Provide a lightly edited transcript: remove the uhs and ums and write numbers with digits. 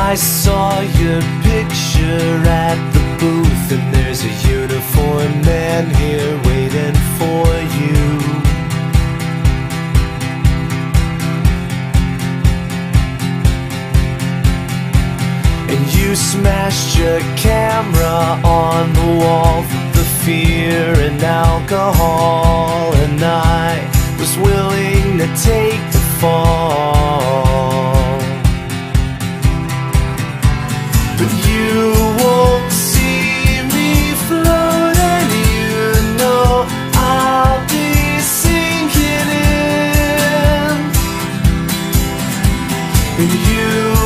I saw your picture at the booth, and there's a uniformed man here waiting for you. And you smashed your camera on the wall from the fear and alcohol, and I was willing to take the fall. But you won't see me float, and you know I'll be sinking in. And you